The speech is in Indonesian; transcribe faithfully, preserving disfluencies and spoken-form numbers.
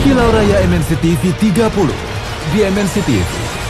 Kilau Raya M N C T V tiga puluh di M N C T V.